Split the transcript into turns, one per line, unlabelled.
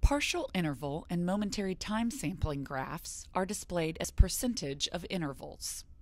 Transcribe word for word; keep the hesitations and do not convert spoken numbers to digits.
Partial interval and momentary time sampling graphs are displayed as percentage of intervals.